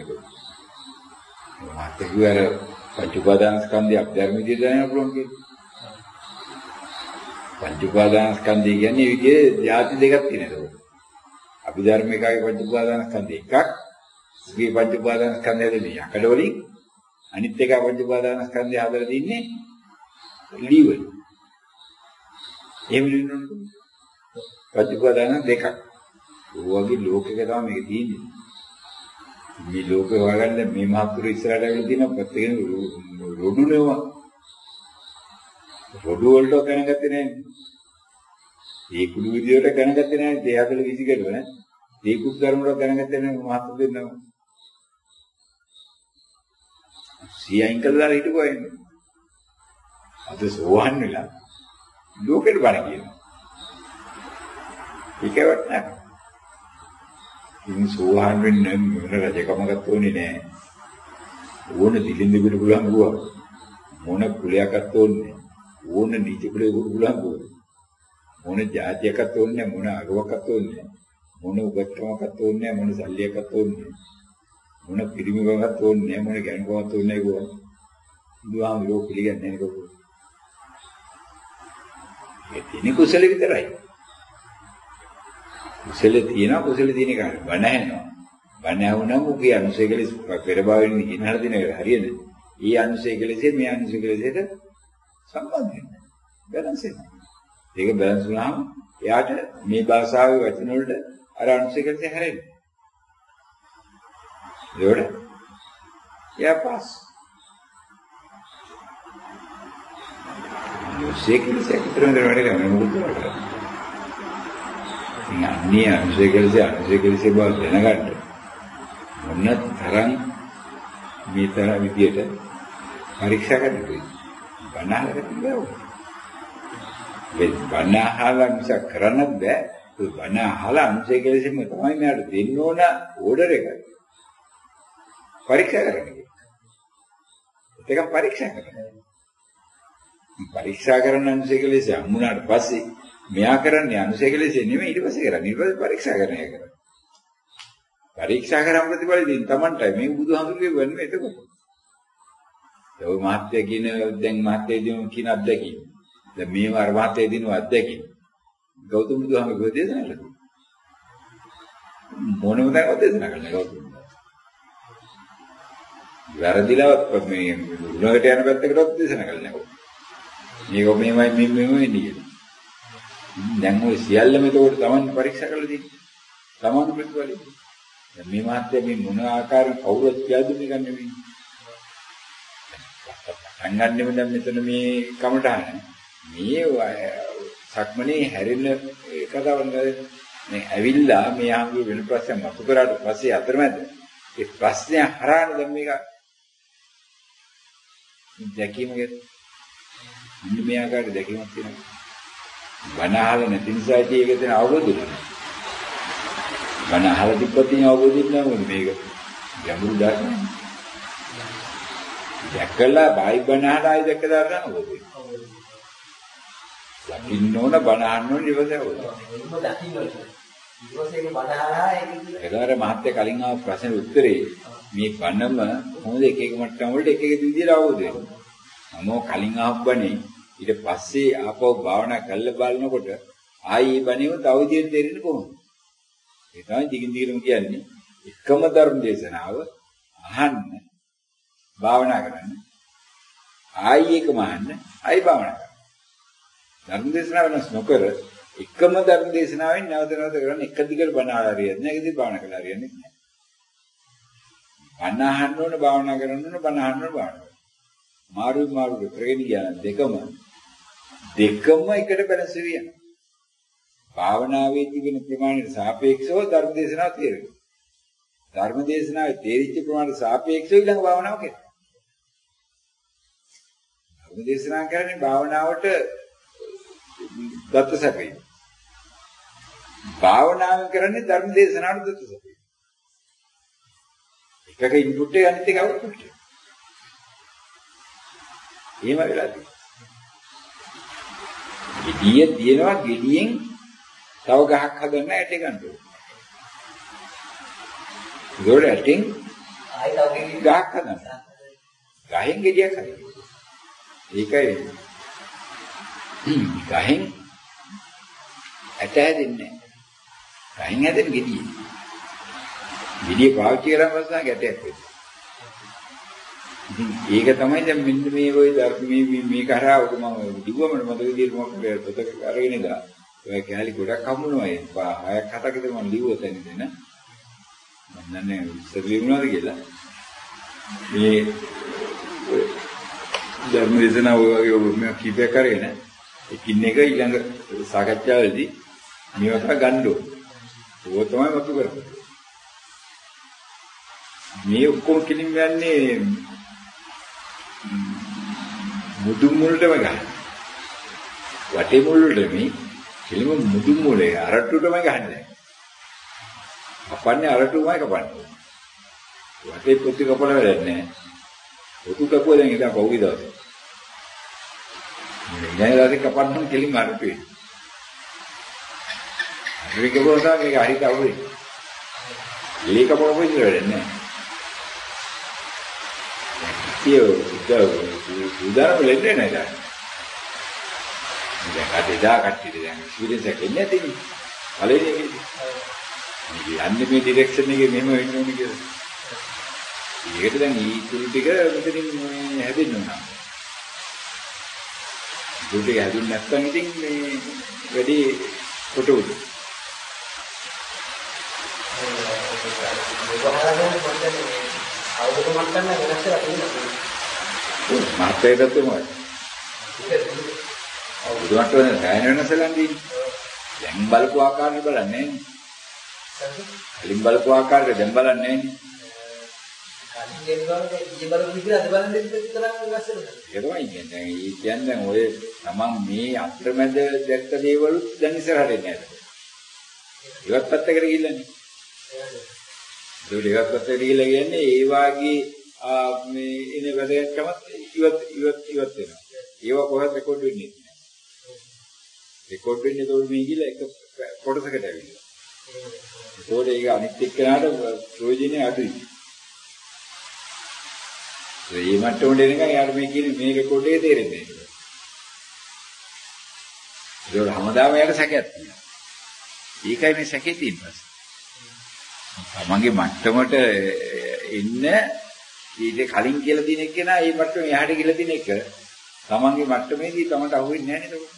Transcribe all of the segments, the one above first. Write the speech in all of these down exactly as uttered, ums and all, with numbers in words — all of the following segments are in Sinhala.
මාත් කියවර පංච උපාදානස්කන්ධය අභිධර්මයේ දැනගන්න පුළුවන් කියන්නේ. පංච උපාදානස්කන්ධය කියන්නේ විදිහේ ධාති දෙකක් තියෙනවා. අභිධර්මිකයේ පංච උපාදානස්කන්ධය එකක්, උගේ පංච උපාදානස්කන්ධය දෙන්නේ යකඩ වලින්, අනිත් එක පංච උපාදානස්කන්ධය හදලා තින්නේ ලී වලින්. එහෙම නෙවෙයි පංච උපාදාන දෙකක්. ඔයගේ ලෝකෙක තමයි මේක තියෙන්නේ. මේ ලෝකේ හොයාගන්න මේ මහත්තුරු ඉස්සරහට ඇවිල්ලා තියෙන ප්‍රත්‍යයෙන් රොඩු නෙවුවා. රොඩු වලට දැනගත්තේ නැහැ. ඒ කුළු විදියට දැනගත්තේ නැහැ. ඒ හදල විසිකරුව නේ. ඒ කුස් ධර්මවල දැනගත්තේ නැහැ මහත්තු දෙන්නම. සියයින් කළා හිටපුවා ඉන්නේ. අද සෝහන් වෙලා ලෝකෙට බණ කියනවා. ඒකවත් නැහැ. ඉතින් සෝහන් වෙන්නේ මොන රජකමකට ඕනේ නෑ. ඕන දිලින්ද පිට පුළුවන් ගුවා. මොන කුලයක්වත් ඕනේ. ඕන නීති කුලයකට පුළුවන් ගුවා. මොන ජාතියක්වත් ඕනේ මොන අගවක්වත් ඕනේ. මොන උගත්කමක්වත් ඕනේ මොන සල්ලියක්වත් ඕනේ. මොන පිරිමිකමක්වත් ඕනේ මොන ගැණකමක්වත් ඕනේ ගුවා. බුදුහාම ලෝක පිළිගන්නේ නැහැ කවුරු. ඒ තියෙන කුසල විතරයි. කුසල තියෙනවා කුසල තියෙන කාරණා බණ ඇහෙනවා බණ ඇහුනම උගේ අනුසය කෙලෙස් පෙරභාවයෙන් ඉන්නහල දින හරියද ඊ අනුසය කෙලෙසේ මේ අනුසය කෙලෙසේට සම්බන්ධ වෙනවා බැලන්ස් වෙනවා ඒක බැලන්ස් වුණාම එයාට මේ භාෂාවේ වචන වලට අර අනුසය කෙලෙසේ හැරෙනවා ඒකට එයා පාස් අනුසය කෙලෙසේ විතරක් වැඩ කරන්නේ මොකද අන්නේ අනුසය කෙලෙසේ අනුසය කෙලෙසේ බව දැනගන්න මොන තරම් මේ තරම් විදියට පරීක්ෂා කරන්න බණහලට පිළිවෙව. මේ බණහල මිසක් කරන්නත් බෑ. ඒ බණහල අනුසය කෙලෙසෙම තමයි මෙයාට දෙන්න ඕන ඕඩර් එක. පරීක්ෂා කරන්න. ඒක පරීක්ෂා කරන්න. පරීක්ෂා කරන අනුසය කෙලෙසේ හම්බුනාට පස්සේ මෙයා කරන්නේ අනුසය කෙලෙසේ නෙමෙයි ඊට පස්සේ කරන්නේ ඊට පස්සේ පරීක්ෂා කරන එක කරන්නේ පරීක්ෂා කරන ප්‍රතිඵල දෙන්න Tamanටයි මේ බුදුහාමුදුරුවෝ වෙන්නේ එතකොට ඒ මහත්ය කියන දැන් මහත්ය දිනු කියන අත්දැකීම දැන් මේව අර මහත්ය දිනු අත්දැකීම ගෞතම බුදුහාමුදුරුවෝ දේශනා කළා මොනම දෙයක් දේශනා කළා ගෞතම වැරදිලා මේ උණකට යන පැත්තකටවත් දේශනා කළා නෑ මේක මෙහෙමයි මෙහෙමයි නෙන්නේ දැන් ඔය සියල්ලම ඒකට තමන් පරීක්ෂා කරලා තියෙන්නේ. තමන් ප්‍රතිඵලෙ. දැන් මේ මාත්‍ය මේ මොන ආකාරයෙන් කවුරුත් කියදුන්නේ ගන්න නෙවෙයි. සංගන්නෙම දැන් මෙතන මේ කමටහන. මේ සක්මනේ හැරෙන කතාවක් මේ ඇවිල්ලා මේ ආංගු වෙන ප්‍රශ්න මතු කරාට පස්සේ අතරමැද ඒ ප්‍රශ්නේ හරහාන දැන් මේක දැකීමක ඉන්න මේ ආකාරයට දැකීමක් තියෙනවා. බණ අහලා නැති නිසා ඒක තියෙන අවබෝධය. බණ අහලා තිබ්බත් තියෙන අවබෝධයක් නෑ මොකද මේක. ගැඹුරු ධර්මයක්. දැකලා බයි බණ අහලා ආයි දැක්ක දාන්න අවබෝධය. දකින්න ඕන බණ අහන්න ඕන ඉවසව. ඒක දකින්න ඕන. ඊපස්සේ බණ අහලා ඒක ඒකාර මහත්ය කලින් ආව ප්‍රශ්නේ උත්තරේ මේ බණම මොකද එක එක මට්ටම් වලට එක එක විදිහට අවබෝධ වෙනවා. මම කලින් ආප්පනේ ඊට පස්සේ ආපහු භාවනා කරලා බලනකොට ආයි බණේව තව විදිහට තේරෙන්නේ කොහොමද? ඒ තමයි දිගින් දිගටම කියන්නේ එකම ධර්ම දේශනාව අහන්න භාවනා කරන්න ආයි එකම අහන්න ආයි භාවනා කරන්න. ධර්ම දේශනාව වෙනස් නොකර එකම ධර්ම දේශනාවෙන් නැවත නැවත කරන්නේ එක දිගට බණ අහලා හරියන්නේ නැහැ. ඒක දිහා භාවනා කරලා හරියන්නේ නැහැ. බණ අහන්න ඕන භාවනා කරන්න ඕන බණ අහන්න ඕන භාවනා කරන්න. මාරු මාරු කරගෙන කියන දෙකම දෙකම එකට බැලන්ස් වෙනවා. භාවනාවේ තිබෙන ප්‍රමාණයට සාපේක්ෂව ධර්ම දේශනාව තේරෙනවා. ධර්ම දේශනාවේ තේරිච්ච ප්‍රමාණයට සාපේක්ෂව ඊළඟ භාවනාව කරනවා. ධර්ම දේශනාව කියන්නේ භාවනාවට දත්ත සැපේ. භාවනාව කරන්නේ ධර්ම දේශනාවට දත්ත සැපේ. එකක ඉන්පුට් එක අනිත් එක අවුට්පුට් එක. එහෙම වෙලා තියෙනවා. ගෙඩිය දිනනවා ගෙඩියෙන් තව ගහක් හදන්න ඇට ගන්න ඕනේ. ඒකට ඇටෙන් ගහක් හදන්න. ගහෙන් ගෙඩියක් හරි. ඒකයි ගහෙන් ඇට හැදෙන්නේ නැහැ. ගහෙන් හැදෙන ගෙඩිය. ගෙඩිය පාවිච්චි කරාම තමයි ගැටයක් වෙන්නේ. ඉතින් ඒක තමයි දැන් මෙන්න මේ ওই මේ මේ කරා ඔක මම දිවුවම මම විදියට මොකද පොත අරගෙන ඉඳලා ඔය කැලි ගොඩක් හම්බුනවා ඒ හයක් හතක විතර මම ලිව්වා තැන දෙන මම දන්නේ ඉස්සර ලියුණාද කියලා මේ ධර්ම දේශනා ඔය වගේ ඔබ මේ කීපයක් කරගෙන එකින් එක ඊළඟ සාකච්ඡාවේදී මේවට ගන්න ඕන. ඒක තමයි මතු කරන්නේ. මේ ඔක්කොම කිලින් යන්නේ මුදු මුලටම ගන්න. වටේ මුල් වලට මේ කිලිම මුදු මුලේ අරට්ටුටම ගහන්නේ. කපන්නේ අරට්ටුමයි කපන්නේ. වටේ පොත්ති කපලා වැඩක් නැහැ. පොතු කපුව දැන් ඉතින් පොවි දවසේ. මේ ඉතින් කපන්න කිලිම අරට්ටුවේ. මේක බෝසා මේක හරියට අවුයි. ලී කපුව පොයි වැඩක් නැහැ. Tiêu cái sudah boleh nih dah. Jangan ada dah kat sini jangan. Sudah saya kena ini. Kalau ini ini, ini anda punya direction ni memang ini ni kita. Ini kita dah ni tu tiga macam ni habis nuna. Tu tiga habis nak tang ini jadi foto. අවුරුදු මට්ටම වෙනස් වෙලා තියෙනවා. මාත්‍රයට තුමයි. අවුරුදු මට්ටම ගායන වෙනස් වෙලා ඉන්නේ. දැන් බලපු ආකාරය බලන්නේ නැහැ. කලින් බලපු ආකාරය දැන් බලන්නේ නැහැ. කලින් ගෙනවලද ඊ බලපු විදිහ අද බලන්නේ විතරක් වෙනස් වෙනවා. ඒ තමයි කියන්නේ. ඒ කියන්නේ ඔය තමන් මේ අත්‍රමැද දැක්ක දේවල් දැන් ඉස්සරහට එන්නේ නැහැ. ඉවත් පැත්තකට ගිහිල්ලානේ. ඒක දෙකක් පැත්තට ගිහිල්ලා කියන්නේ ඒ වාගේ මේ ඉන වැඩයක්මත් ඉවත් ඉවත් ඉවත් වෙනවා. ඒව කොහෙද රෙකෝඩ් වෙන්නේ නැහැ. රෙකෝඩ් වෙන්නේ තෝල් මේ ගිහිල්ලා එක කොටසකට ඇවිල්ලා. ඒකෝට ඒක අනිත් එක්කනට ප්‍රයෝජනෙ අඩුයි. ඒ මට්ටමට එනකන් යාර මේ කියන්නේ මේ රෙකෝඩ් එකේ තේරෙන්නේ නැහැ. ඒක හැමදාම යාට සැකයක් තියෙනවා. ඒකයි මේ සැකේ තියෙන්නේ. තමන්ගේ මට්ටමට එන්න ඊට කලින් කියලා දින එක නා මේ මට්ටම එහාට කියලා දින එක තමන්ගේ මට්ටමේදී තමන්ට අහු වෙන්නේ නැහැ නේද?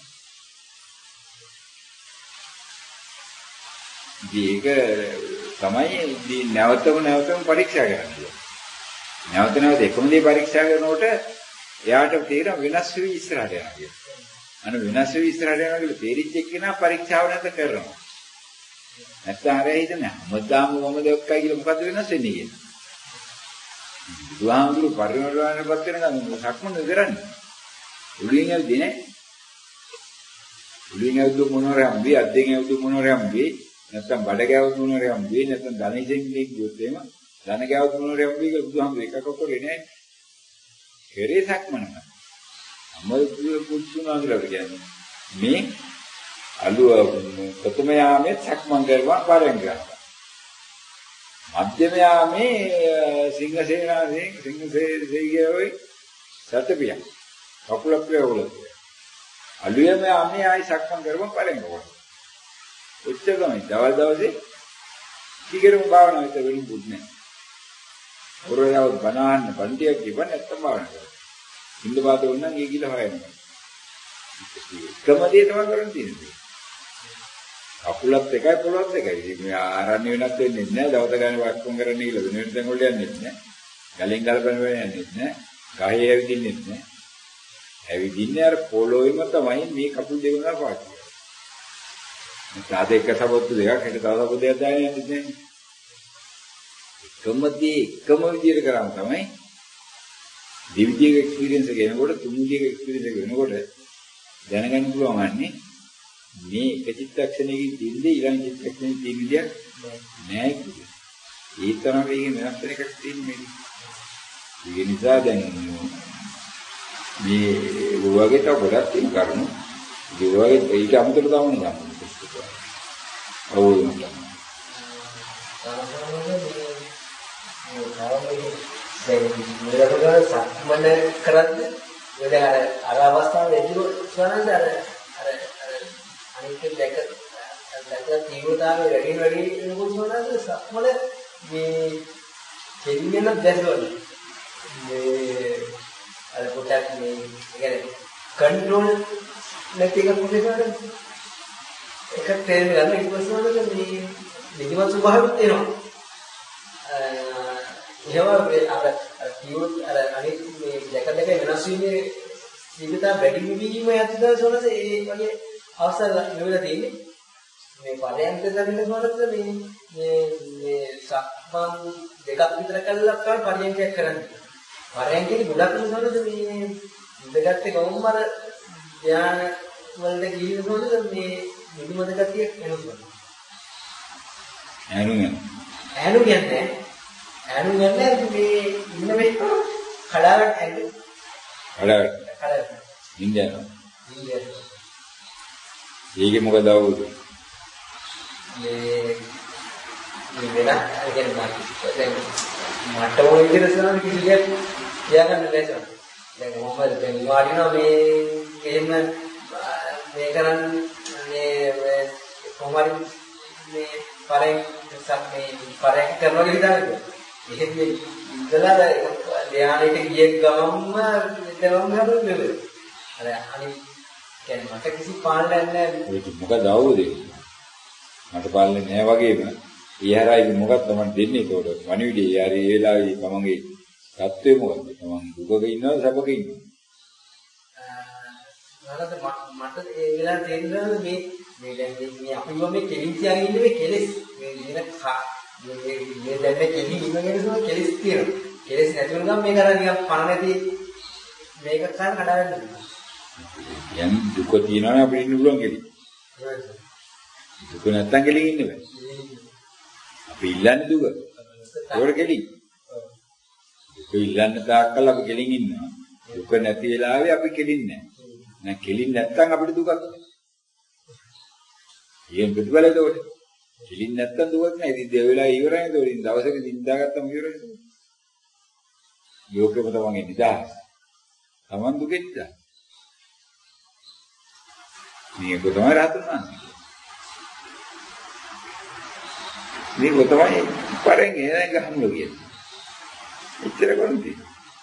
ඒක තමයි නැවතම නැවතම පරීක්ෂා කරන්නේ. නැවත නැවත එකම දේ පරීක්ෂා කරනකොට එයාට තේරෙන වෙනස් වෙවි ඉස්සරහට යනවා කියලා. අන්න වෙනස් වෙවි ඉස්සරහට යනවා කියලා තේරිච්ච එක්කෙනා පරීක්ෂාව නැත කරනවා. නැත්නම් අර හිතන්නේ හැමදාම මොම දෙයක්යි කියලා මොකද්ද වෙනස් වෙන්නේ කියන්නේ. බුදුහාමුදුරු පරිණාමයටපත් වෙනකම් සක්මන කරන්නේ. උලියෙන් ඇවිදී නේ. උලියෙන් ඇවිදු මොනවාරි හම්බේ අද්දෙන් ඇවිදු මොනවාරි හම්බේ නැත්නම් බඩ ගෑවුත් මොනවාරි හම්බේ නැත්නම් ධනෙජෙන් ගියොත් එහෙම ධන ගෑවුත් මොනවාරි හම්බේ කියලා බුදුහාමුදුරු එකක් කරේ නෑ. කෙරේ සක්මන. අමල් පුදුනාදලා කියන්නේ මේ අලුව ප්‍රථම යාමේ සක්මන් කරවා පාරෙන් ගන්නවා. මධ්‍යම යාමේ සිංහසේනාවේ සිංහසේනාවේ සතපිය. කකුල ප්‍රයෝගල. අලුයම යාමේ ආයි සක්මන් කරවා පාරෙන් ගන්නවා. උච්චගමයි දවල් දවසේ කීකරම භාවනාව විතර වෙලින් බුද්ධ නැහැ. පොරයව බණාන්න බණ්ඩියක් කිව්ව නැත්තම් භාවනා කරනවා. හින්දු බාත වුණා ගිය කියලා හොයනවා. එකම දේ තමයි කරන් තියෙන්නේ. අකුලත් එකයි පොළොත් එකයි. ඉතින් මේ ආරණ්‍ය වෙනත් වෙන්නේ නැහැ. දවස ගානේ වක්කම් කරන්න කියලා වෙන වෙන තැන් වල යන්නේ නැහැ. ගලෙන් ගලපන වෙ යන්නේ නැහැ. ගහේ ඇවිදින්නේ නැහැ. ඇවිදින්නේ අර පොළොවෙම තමයි මේ කකුල් දෙක උනා පාටි. මේ සාද එක සබොත්තු දෙකක් හිට තව සබොත්තු දෙකක් දාගෙන යන්නේ නැහැ. එකමදී එකම විදියට කරාම තමයි දෙවිදියක එක්ස්පීරියන්ස් එක එනකොට තුන්දියක එක්ස්පීරියන්ස් එක වෙනකොට දැනගන්න පුළුවන් වන්නේ මේ එක චිත්තක්ෂණයකින් තින්නේ ඊළඟ චිත්තක්ෂණයකින් තියෙන විදියක් නෑ කියන්නේ. ඒ තරම් වේගෙන් වෙනස් වෙන එකක් තියෙන්නේ මේක. ඒ නිසා දැන් මේ වගේ තව ගොඩක් තියෙන කරුණු. ඒ වගේ ඒක අමුතට දාන්න ගන්න. අවුල් නැහැ. මේක මේක සම්මන කරද්දී ඒක අර අර අවස්ථාවේ එදිරෝ ස්වරන්ද අර අර අනිත් දෙක දෙක තීව්‍රතාවය වැඩි වැඩි වෙනකොට ස්වරන්ද සම්මන මේ දෙවියන දැසවල මේ අර පොටක් මේ කියන්නේ කන්ට්‍රෝල් නැති එක පොඩේකට එක තේරුම් ගන්න ඊට පස්සේ වල මේ නිදිමත ස්වභාවයක් තියෙනවා. එහෙම අර අර කියුත් අර අනිත් මේ දෙක දෙක වෙනස් වීමේ ජීවිතා වැඩි වීම යතිදා සොනස ඒ වගේ අවසර නෙවෙලා තියෙන්නේ. මේ පරයන්ක දකින්න සොනස මේ මේ මේ සක්මන් දෙකක් විතර කළා තමයි පරයන්කයක් කරන්නේ. පරයන්කේ ගොඩක් සොනස මේ ඉඳගත්තේ කොහොම අර ධ්‍යාන වලට ගිහින් සොනස මේ නිදිමත ගතිය වෙනවා. ඈනු යන ඈනු කියන්නේ ඈනු කියන්නේ මේ ඉන්න මේ කඩාවට ඇඟ කඩාවට කඩාවට ඉන්දියානු ඉන්දියානු ඒකේ මොකද ආවුද මේ මේ වෙන කියන්නේ මට දැන් මට ඕන විදිහට සනන කිසි දෙයක් කියාගන්න බැහැ. දැන් මොකද දැන් වාඩිනවා මේ එහෙම මේ කරන්නේ මේ කොහොමද මේ පරෙන් මේ පරෙන් කරනවා කියලා හිතන්නේ. එහෙම ඉඳලා ධානයට ගිය ගමන්ම එතනම හැදුවේ. අර අනිත් කියන්නේ මට කිසි පාලනයක් නැහැ. ඒක මොකද ආවුද? මට පාලනයක් නැහැ වගේම ඊහරයි මොකක්ද තමයි දෙන්නේ ඒකට. වණිවිඩේ යාරි ඒ වෙලාවේ තමන්ගේ තත්ත්වය මොකද්ද? තමන් දුකක ඉන්නවද සැපක ඉන්නවද? මට මට ඒ වෙලාවට තේරෙනවා මේ මේ දැන් මේ අපි මේ කෙලින් තියාගෙන ඉන්නේ මේ කෙලෙස් මේ දින මේ මේ දැන් මේ කෙලින් ඉන්නගෙන සෝ කෙලෙස් තියෙනවා. කෙලෙස් නැති වුණාම මේක අර නිකන් පණ නැති මේක කන කඩාවැන්න. යම් දුක තියෙනවනේ අපිට ඉන්න පුළුවන් කෙලින්. දුක නැත්තම් කෙලින් ඉන්න බෑ. අපි ඉල්ලන්නේ දුක. ඒකට කෙලින්. දුක ඉල්ලන්න තාක්කල් අපි කෙලින් ඉන්නවා. දුක නැති වෙලාවේ අපි කෙලින් නැහැ. නැ කෙලින් නැත්තම් අපිට දුකක් නැහැ. ඊයෙන් ප්‍රතිඵලය ඒකට. කෙලින් නැත්තම් දුකක් නැහැ. ඉතින් ඒ වෙලාවේ ඉවරයි නේද? ඉතින් දවසක දින්දාගත්තම ඉවරයි නේද? යෝග්‍යම තමන්ගේ නිදහස. තමන් දුකෙත් දා. මේක තමයි රහතන් වහන්සේ. මේක තමයි පරෙන් එන ගහමුල කියන්නේ. එච්චර කරන්නේ.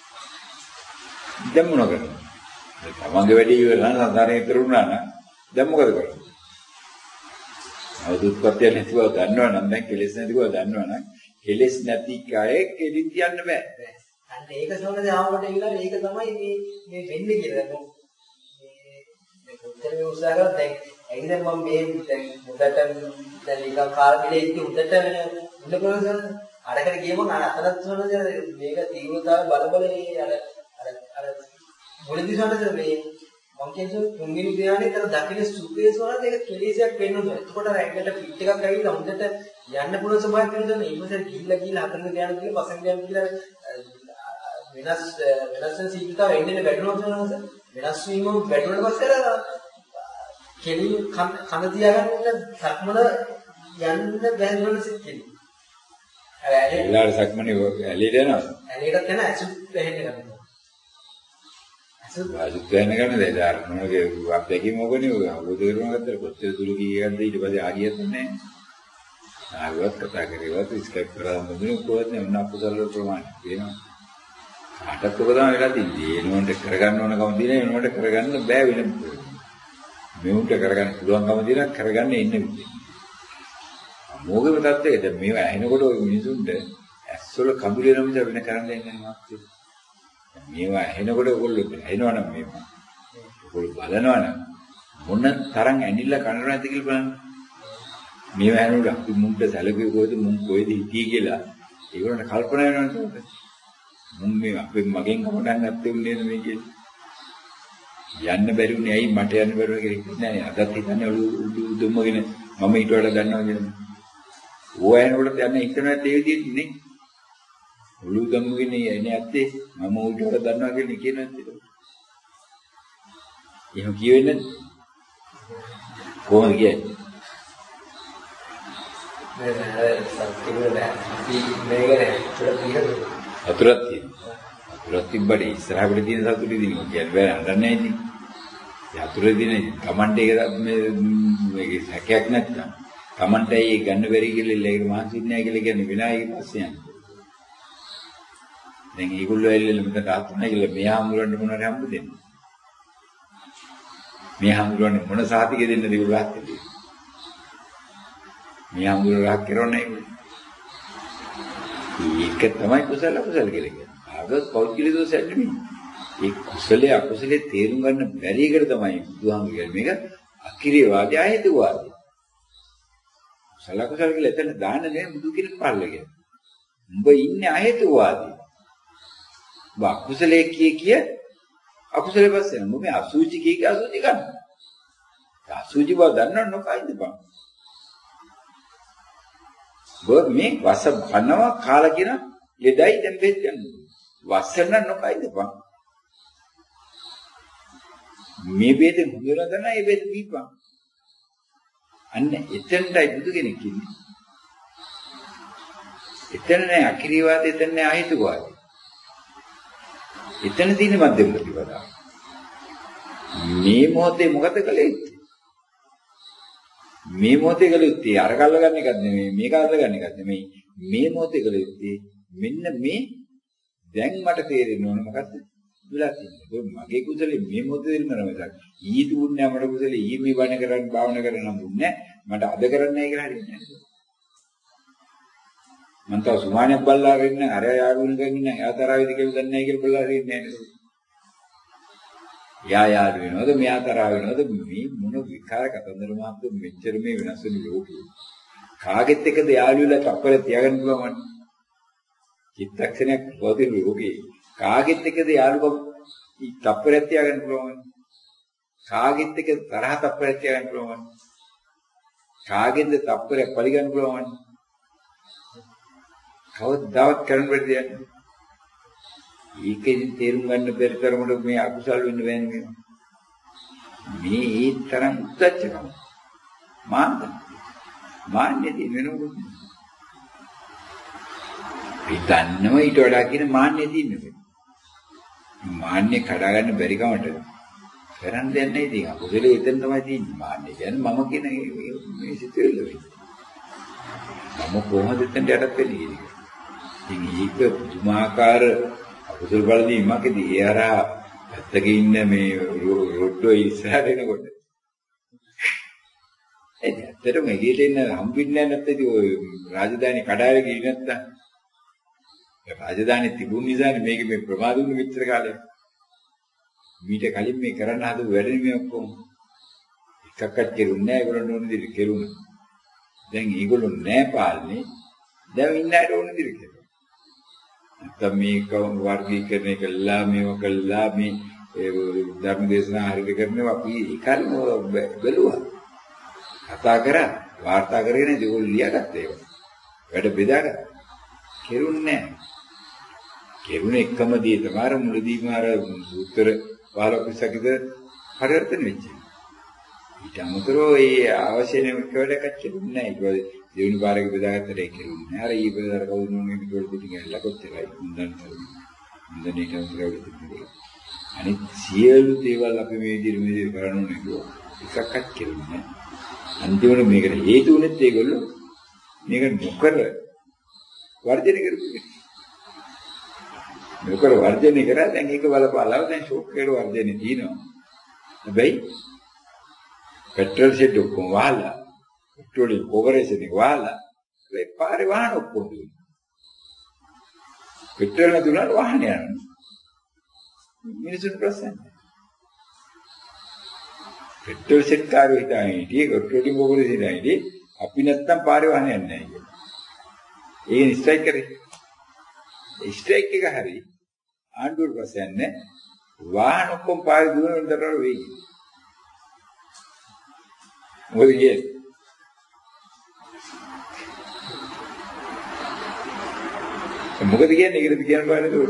දැන් මොන කරන්නේ? තමන්ගේ වැඩේ ඉවර නම් සංසාරේ ඉතර වුණා නම් දැන් මොකද කරන්නේ? අවුත්පත්ය නැතිව දන්නවනම් දැන් කෙලෙස් නැතිව දන්නවනම් කෙලෙස් නැති කය කෙලින් කියන්න බෑ. අන්න ඒක සමග ආවකට ඉන්නවා මේක තමයි මේ මේ වෙන්නේ කියලා. මේ මේ කොච්චර මේ උත්සාහ කරත් දැන් ඇයිද මම මේ දැන් මුදට දැන් නිකන් කාර්මිලේ ඉති උදට වෙන උඩ කරන අරකට ගියම අතරත් සොනද මේක තීව්‍රතාවය බල බල අර අර අර මුලදී සොනද මේ මම කියන්නේ තුන්වෙනි ධ්‍යානයේ තර දකින්න සුපේ සොනද ඒක කෙලෙසයක් වෙන්නවා. එතකොට රැඟට පිට එකක් ඇවිල්ලා උඩට යන්න පුළුවන් ස්වභාවයක් වෙනවා. ඊමසර ගිහිල්ලා ගිහිල්ලා හතරවෙනි ධ්‍යානෙ ගිහිල්ලා පස්වෙනි ධ්‍යානෙ ගිහිල්ලා වෙනස් වෙනස් වෙන සීගතාව එන්නේ වැඩිවෙනවා නේද? වෙනස් වීම වැඩිවෙන පස්සේ කෙලින් කන තියාගන්න සක්මන යන්න බැහැ වෙන සිද්ධිය. අර ඇලේ ඊළඟ සක්මනේ ඇලේට යනවා. ඇලේටත් යන ඇසුත් වෙහෙන්න ගන්නවා. ඇසුත් ආසුත් වෙන ගන්න දැන් අර මොනගේ අපේකේ මොකනේ ඔය අවබෝධ කරගන්න ගත්තට කොච්චර දුරු ගියේද ඊට පස්සේ ආගියත් නැහැ. ආගවත් කතා කරේවත් ස්කයිප් කරලා මොන්නේ කොහොමද නේ අපසල ප්‍රමාණය වෙනවා. කාටත් ඔක තමයි වෙලා තින්නේ. එනොන්ට කරගන්න ඕනකම දිනේ එනොන්ට කරගන්න බෑ වෙන. මෙවුන්ට කරගන්න පුළුවන්කම දිනා කරගන්න ඉන්නේ. මොකද තත්ත්වය දැන් මේවා ඇහෙනකොට ඔය මිනිසුන්ට ඇස්වල කඳුලේ නම් ඉඳ වෙන කරන්න දෙන්නේ නැහැ. මේවා ඇහෙනකොට ඔයගොල්ලෝ ඇහෙනවනම් මේවා. ඔයගොල්ලෝ බලනවනම් මොන තරම් ඇනිල්ල කනර නැති කියලා බලන්න. මේවා ඇහෙනකොට අපි මුන්ට සැලකුවේ කොහෙද මුන් කොහෙද හිටියේ කියලා ඒගොල්ලන්ට කල්පනා වෙනවනේ. මුන් මේ අපේ මගෙන් කමටන් ගත්තේ නේද මේ කියන්නේ. යන්න බැරි වුණේ ඇයි මට යන්න බැරුව කියලා නෑ අදත් හිතන්නේ උඩු දුම්මගෙන මම ඊට වඩා ගන්නවා කියලා. ඕයනකොට යන්න හිතනවා ඒ විදිහට නේ. උළු දුම්මගෙන එන්නේ ඇත්තේ මම ඊට වඩා ගන්නවා කියලා කියනවා ඇත්තේ. එහෙම කියවෙන්නේ කොහොමද කියන්නේ? නෑ නෑ සත්‍යනේ නෑ. අපි මේක නෑ. ඒක තියෙනවා. අතුරක් තියෙනවා. අතුරක් තිබ්බට ඉස්සරහට තියෙන සතුටු දින කියන්නේ බෑ අඬන්නේ ඉතින්. ඒ අතුරේ දින Tamante එක මේ මේකේ හැකයක් නැත්නම් Tamante ඒ ගන්න බැරි කියලා ඒක මානසික නෑ කියලා කියන්නේ විනායක පස්සේ යන්නේ. දැන් ඒගොල්ලෝ ඇවිල්ලා මෙතන තාත්තුනා කියලා මෙහා හමුරන්න මොනවාරි හම්බ දෙන්නේ. මේ හමුරන්නේ මොන සාතිකෙ දෙන්නද ඒගොල්ලෝ හත්ති. මේ හමුර රහක් කරන්නේ ඒක තමයි කුසල කුසල කියලා කියන්නේ. ආගත් පෞද්ගලික දෝෂයක් නෙමෙයි. ඒ කුසලයේ අකුසලයේ තේරුම් ගන්න බැරි එකට තමයි බුදුහාමුදුරු කියන්නේ. මේක අකිරේවාදී ආයතවාදී. කුසල කුසල කියලා එතන දාන්න නෙමෙයි බුදු කෙනෙක් පාල්ල කියන්නේ. උඹ ඉන්නේ ආයතවාදී. උඹ අකුසලයේ කිය කිය අකුසලයේ පස්සේ උඹ මේ අසුචි කිය කිය අසුචි ගන්න. අසුචි බව දන්නව නොකයිද බං? බෝ මේ වස බනවා කාලා කියන ලෙඩයි දැන් බෙහෙත් ගන්න. වසන නොකයිද බං? මේ බෙහෙත් මුදලා ගන්න ඒ බෙහෙත් දීපන්. අන්න එතෙන්ටයි බුදු කෙනෙක් ඉන්නේ. එතන නෑ අකිරීවාද එතන නෑ අහිතුවාද. එතන තියෙන මධ්‍යම ප්‍රතිපදාව. මේ මොහොතේ මොකද කළේ? මේ මොහොතේ කළේ අර කල්ල ගන්න එකක් නෙමෙයි මේක අල්ල ගන්න එකක් නෙමෙයි මේ මොහොතේ කළේ මෙන්න මේ දැන් මට තේරෙන්න ඕන මොකද්ද දුලා තියෙන්නේ මගේ කුසලේ මේ මොහොතේ දෙන්න මතක් ඊ දුන්නේ මට කුසලේ ඊ මේ වණ කරන් භාවනා කරන නම්ුන්නේ මට අද කරන්නේ නැහැ කියලා හරියන්නේ නැහැ මන්ට සුමානයක් බල්ලා වෙන්න අර යාළුවෝ ගන්නේ නැහැ ආතරාවේදී කියලා දන්නේ නැහැ කියලා බල්ලා හරියන්නේ නැහැ යා යාළු වෙනවද මෙයා තරහ වෙනවද මේ මොන විකාර කතන්දර මාත්තු මෙච්චර මේ වෙනස් වෙන ලෝකේ කාගෙත් එකද යාළු වෙලා තප්පර තියාගන්න පුළුවන් චිත්තක්ෂණයක් පොදින් ලෝකේ කාගෙත් එකද යාළුකම් තප්පර තියාගන්න පුළුවන් කාගෙත් එක තරහ තප්පර තියාගන්න පුළුවන් කාගෙන්ද තප්පර පරිගන්න පුළුවන් කවදාවත් කරන්න බැරි දෙයක් ඒකෙන් තේරුම් ගන්න බැරි තරමට මේ අකුසල් වෙන්න බෑනේ මේ. මේ ඒ තරම් උද්දච්චකම. මාන්න. මාන්නේ තියෙන වෙනකොට. හිතන්නම ඊට වඩා කියන මාන්නේ තියෙන්නේ. මාන්නේ කඩා ගන්න බැරි කමට කරන් දෙන්නේ ඉතින් අකුසලේ එතන තමයි තියෙන්නේ. මාන්නේ කියන්නේ මම කියන මේ සිතුවිල්ල වෙන්නේ. මම කොහොමද එතනට යටත් වෙන්නේ කියන්නේ. ඉතින් ඒක පුදුමාකාර කුසල බලදී මකදී ඒ අර පැත්තක ඉන්න මේ රොඩ්ඩෝ ඉස්සරහට එනකොට ඒ ඇත්තටම එළියට එන්න හම්බෙන්නේ නැත්නම් ඔය රාජධානි කඩාවේ ගියේ නැත්තම් රාජධානි තිබුණ නිසානේ මේක මේ ප්‍රමාද වුණු විතර කාලේ මීට කලින් මේ කරන්න හදපු වැඩේ මේ ඔක්කොම එකක්වත් කෙරුන්නේ නැහැ ඒගොල්ලෝ ඕන විදිහට කෙරුණා දැන් ඒගොල්ලෝ නැහැ පාන්නේ දැන් ඉන්න අයට ඕන විදිහට කෙරුවා නැත්නම් මේක වර්ගීකරණය කළා මේව කළා මේ ධර්ම දේශනා හරියට කරනවා අපි ඒකල්ම බැලුවා කතා කරා වාර්තා කරගෙන ඒගොල්ලෝ ලියාගත්තා ඒක වැඩ බෙදාගත්තා කෙරුන්නේ නැහැ කෙරුනේ එකම දේ තමයි මුලදීම අර උත්තර පහළොව පිටසකද පරිවර්තන වෙච්ච ඊට අමතරව ඒ අවශ්‍ය නැමක වැඩක් කෙරුන්නේ නැහැ ඊට දෙවෙනි පාරක බෙදාගත්තට ඒක කෙරුන්නේ නැහැ අර ඊ බෙදාර කවුරු නෝනේ විතර දෙටින් ඇල්ලා කොච්චරයි මුන්දන් මුන්දන් ඊට උතරවල තිබුණේ අනිත් සියලු දේවල් අපි මේ විදිහට මේ විදිහට කරන්න ඕනේ කියලා එකක්වත් කෙරුන්නේ නැහැ අන්තිමට මේකට හේතු උනේත් ඒගොල්ලෝ මේක නොකර වර්ජනය කරපුවා නොකර වර්ජනය කරා දැන් ඒක බලපාලා දැන් ෂොක් එකේ වර්ජනය තියෙනවා හැබැයි පෙට්‍රල් ෂෙඩ් ඔක්කොම වහලා පෙට්‍රල් ඕවරේෂන් එක වහලා ඒ පාරේ වාහන ඔක්කොම දුන්නා පෙට්‍රල් නැතුණාට වාහන යනවා මිනිසුන් ප්‍රශ්න පෙට්‍රල් ෂෙඩ් කාර්යය හිටාගෙන හිටියේ පෙට්‍රල් ඕවරේෂන් හිටියේ අපි නැත්තම් පාරේ වාහන යන්නේ නැහැ කියලා ඒ ස්ට්‍රයික් කරේ ඒ ස්ට්‍රයික් එක හරි ආණ්ඩුවට පස්සේ යන්නේ වාහන ඔක්කොම පාරේ දුවන දරන වෙයි මොකද කියන්නේ මොකද කියන්නේ ඒකද කියන්න බෑ නේද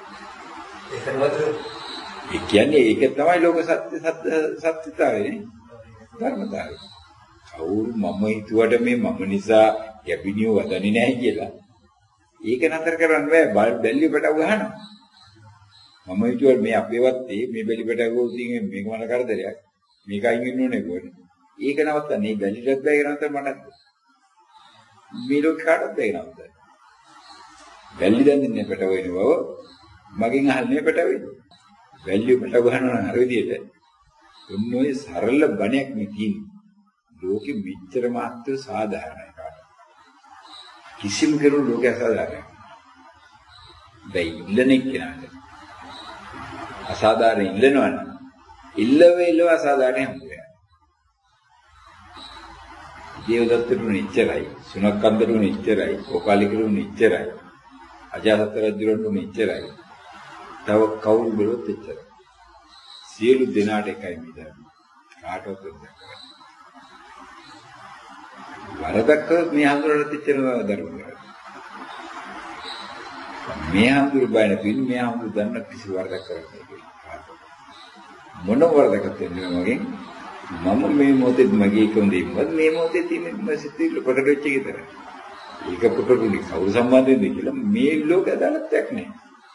ඒ කියන්නේ ඒක තමයි ලෝක සත්‍ය සත්‍යතාවය නේ ධර්මතාවය කවුරු මම හිතුවට මේ මම නිසා කැබිනියෝ වදන්නේ නැහැ කියලා. ඒක නතර කරන්න බෑ බැල්ලි පැටව ගහනවා. මම හිතුවා මේ අපේවත් මේ බැලි පැටව ගෝතින් මේක මන කරදරයක්. මේක අයින් වෙන්න ඕනේ කොහොමද? ඒක නවත්තන්න. මේ බැලිටත් බෑ කියලා නතර මට. මේ ලෝක කාටවත් බෑ නවත්තන්න. බැල්ලි දන්නේ පැටව වෙන බව මගෙන් අහන්නේ පැටව වෙන්නේ. බැල්ලි පැටව ගන්නවා අර විදියට. ඔන්න ඔය සරල බණයක් මේ තියෙන්නේ. ලෝකෙ මෙච්චර මාත්‍ර සාධාරණයි කාට. කිසිම කෙනෙකු ලෝකය අසාධාරණයි. දැන් ඉල්ලන්නේ කෙනාට. අසාධාරණ ඉල්ලනවනේ. ඉල්ලව ඉල්ලව අසාධාරණ හම්බුනේ. දේවදත්තතුන් ඉච්චරයි, සුනක්කන්දරුන් ඉච්චරයි, කොකාලිකරුන් ඉච්චරයි, අජාසත් රජුරුන් ඉච්චරයි. තව කවුරු බැලුවත් ඉච්චරයි. සියලු දෙනාට එකයි මේ ධර්ම. කාටවත් දෙයක්. වරදක් මේ හඳුරට ඉච්චරම ධර්ම. මේ හඳුර බයන පින් මේ හඳුර දන්න කිසි වරදක් කරන්නේ නැහැ. මොන වරදකට දෙන්නේ මගෙන් මම මේ මොහොතේ මගේ කොන්දේ ඉන්නත් මේ මොහොතේ තියෙන මසිතිල ප්‍රකට වෙච්ච එක විතරයි. ඒක ප්‍රකටුනේ කවුරු සම්බන්ධයෙන්ද කියලා මේ ලෝකය දාලත්‍යක් නැහැ.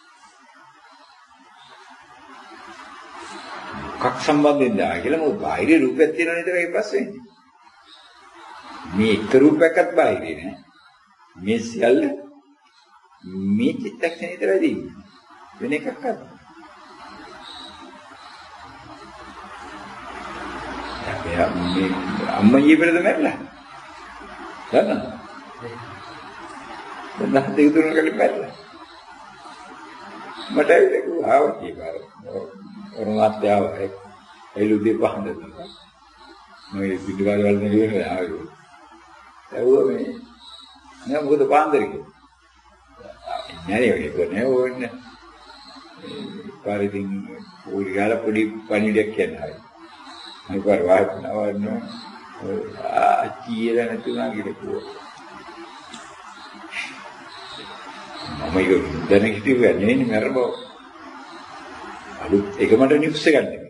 මොකක් සම්බන්ධයෙන්ද කියලා මොකද බාහිර රූපයක් තියෙනවා නේද ඒක පස්සේ. මේ එක රූපයක්වත් බාහිරේ නෑ. මේ සියල්ල මේ චිත්තක්ෂණේ විතරයි තියෙන්නේ. වෙන එකක්වත් මේ අම්මා ඊපෙරද මැරලා. දන්නවද? දැන් දෙක තුන කලින් මැරලා. මට ඒක ආවා කීපාර. ඔරුණාත් ආවා. ඒලු දෙපහඳ දුන්නා. මම පිටිකාර වල නෙවෙයි ආවේ. ඒවෝ මේ නෑ මොකද පාන්දරේ කිව්වා. නෑ ඒක නෑ ඕන්නේ. පාරිදින් පොඩි ගාලා පොඩි පණිවිඩයක් කියනවා. මම කරවාත් නවන්න ආච්චියලා නැතුණා කියලා කිව්වා. මම ඒක දැන හිතුවේ නේ නේද මරබව. අලුත් එක මට නිවුස් එකක් නෙමෙයි.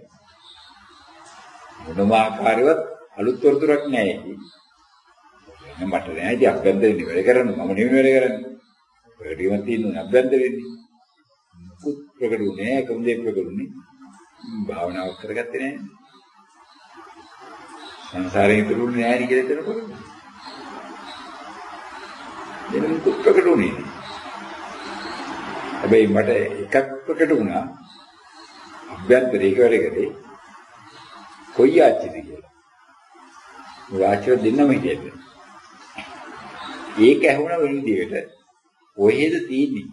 මොනම ආකාරයවත් අලුත් තොරතුරක් නෑ ඒක. මට නෑ ඉතින් අභ්‍යන්තරේ වැඩ කරන්න මම නෙමෙයි වැඩ කරන්නේ. වැඩිම තියෙන අභ්‍යන්තරේ. මුකුත් ප්‍රකටුනේ නෑ කොන්දේ ප්‍රකටුනේ. භාවනාව කරගත්තේ නෑ. සංසාරේ ඉතුරුනේ නෑ නේ කියලා හිතනකොට. එනම් මුකුත් ප්‍රකටුනේ. හැබැයි මට එකක් ප්‍රකට වුණා. අභ්‍යන්තරේ වැඩ කරේ කොයි ආච්චිද කියලා. වාචිය දෙන්නම හිටියේ. ඒක ඇහුණා වෙන විදිහට කොහෙද තියෙන්නේ?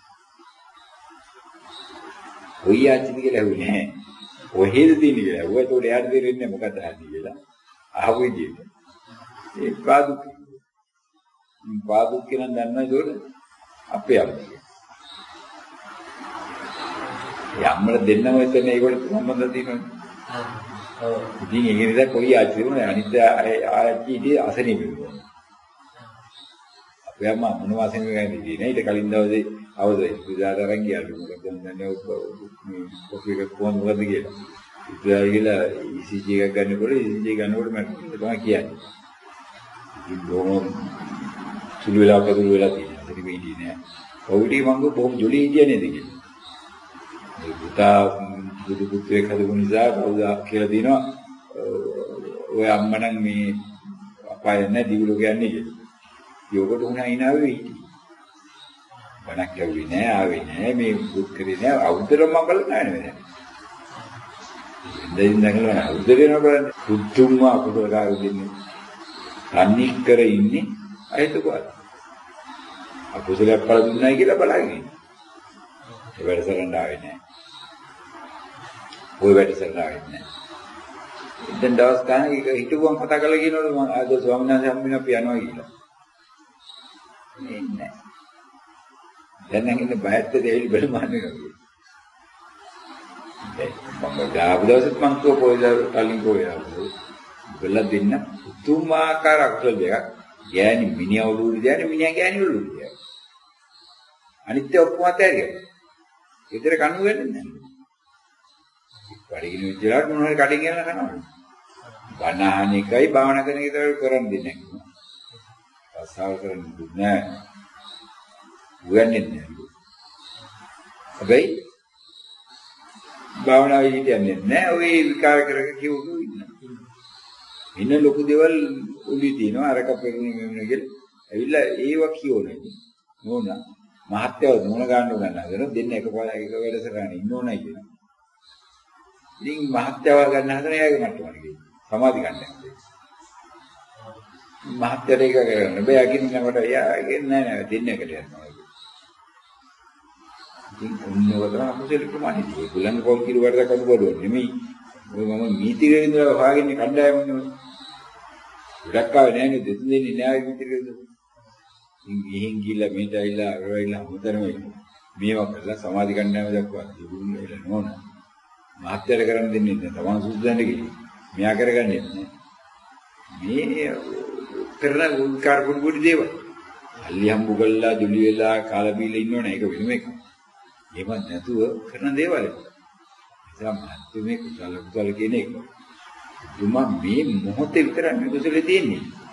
කොයි ආච්චිද කියලා ඇහුවේ නැහැ. කොහෙද තියෙන්නේ කියලා. ඌ ඒතකොට එයාට දෙරෙන්නේ මොකද හරි කියලා. අහපු විදිහට. ඒ පාදුක් පාදුක් කියන දන්නවද ඒක? අපේ අම්මා. යම්මල දෙන්නම එතන ඒකට සම්බන්ධ තියෙනවනේ. ඔව්. ඉතින් ඒක නිසා කොයි ආච්චි වුණා අනිත් ආච්චි ඉතින් අසනීප වෙනවා. අපේ අම්මා මොනවා අසනීප වෙන්නේ නේ. ඊට කලින් දවසේ අවුරුදු ඉස්සරහට අරන් ගියාලු. මොකද දන්නේ මේ කොපි එක කොහොමද මොකද කියලා. ඉතින් ගිහලා E C G එකක් ගන්නකොට E C G ගන්නකොට මම තමයි කියන්නේ. ඉතින් බොහොම සුළු වෙලා කතුළු වෙලා තියෙනවා. ඉතින් මේ ඉන්නේ නෑ. ඔවුටි මංගු බොහොම ජොලි හිටියේ නේද කියලා. ඒ පුතා බුදු පුත්‍රයෙක් හදපු නිසා කවුද කියලා දිනවා. ඔය අම්මා නම් මේ අපාය නැහැ දිවිලෝ කියන්නේ කියලා. යෝගට උනා ඉනාවේ හිටියේ. බණක් ඇවිල්ලා නෑ ආවේ නෑ මේ බුත් කරේ නෑ අවුතරම මම බලන්නේ නෑ නේද? දෙයින් දැකලා අවුතරේන බලන්නේ පුදුම අකුසල කාර්ය දෙන්නේ. තන්නේ කර ඉන්නේ අයිතකවත්. අකුසලයක් පළ දුන්නයි කියලා බලන්නේ. ඒ වැඩසටහන ආවේ නෑ. ওই වැඩසටහන ආවේ නෑ. දැන් දවස් ගානක හිටුවම් කතා කරලා කියනවලු මම ආද ස්වාමීන් වහන්සේ හම්බුනේ අපි යනවා කියලා. නෑ. දැන් නම් ඉන්නේ බයත් දෙවිලි බලමන්නේ නෝ. මම ගාබදවසත් මං කෝ පොයිලා කලින් කොයා. බෙල්ල දෙන්න පුතුමාකාර අකුසල දෙයක්. ගෑණි මිනිහා ඔළුවේ ගෑණි මිනිහා ගෑණි ඔළුවේ ගෑණි. අනිත්‍ය ඔක්කොම ඇතරිය. ඊතර කණු වෙන්නේ නැහැ. කඩින් විචාරات මොනවා හරි කඩින් යන කනවා. බණහන එකයි භාවනා කරන එක කරන් දෙන්නේ නැහැ. රස්සාව කරන්න දුන්නේ නැහැ. උයන්නේ නැහැ. හැබැයි භාවනාවේ හිටියන්නේ නැහැ. ඔය විකාර කරගෙන කියවුණු ඉන්නවා. ඉන්න ලොකු දේවල් උලි තිනවා අරක පෙරුණු මෙන්න කියලා. ඇවිල්ලා ඒව කියෝනේ. නෝනා මහත්යව මොන ගන්න ගන්නද දෙන්න එක එක වැඩසටහන ඉන්න ඕනයි කියන. ඉතින් මහත්යව ගන්න හදන එයාගේ මට්ටමට ගිහින් සමාධි ගන්න. මහත්යට එක කරන්න බෑ අකින්නකොට එයාගේ නෑ නෑ දෙන්න එකට යනවා. ඉතින් ඔන්නෝක තමයි අපසෙල ප්‍රමාණය. ඒගොල්ලන් කෝල් කිරු වලට කඩු බඩුව නෙමෙයි. ඔය මම මීතිරේ ඉඳලා හොයාගෙන කණ්ඩායම නෙමෙයි. ගොඩක් ආවේ නෑනේ දෙතුන් දෙන්නේ නෑ මීතිරේ ඉඳලා. ඉතින් ගිහින් ගිහලා මේට ඇවිල්ලා අරවිලා හමුතරම මේවා කරලා සමාධි කණ්ඩායම දක්වා තිබුණේ නෑ නෝන. මහත්යට කරන්න දෙන්නේ නැහැ. තමන් සුදුසුදන්න ගිහින්. මෙයා කරගන්නේ නැහැ. මේ කරන උන්කාර පුඩු දේවල්. අල්ලි හම්බු ගල්ලා දුලි වෙලා කාලා බීලා ඉන්නවනේ ඒක වෙනම එකක්. එහෙම නැතුව කරන දේවල්. නිසා මහත්මේ කුසල කුසල කියන එක. තුමා මේ මොහොතේ විතරක් කුසලේ තියෙන්නේ.